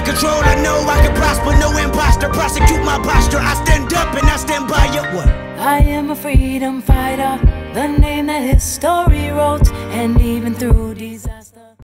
control, I know I can prosper. No imposter, prosecute my posture. I stand up and I stand by you. What? I am a freedom fighter, the name that history wrote. And even through disaster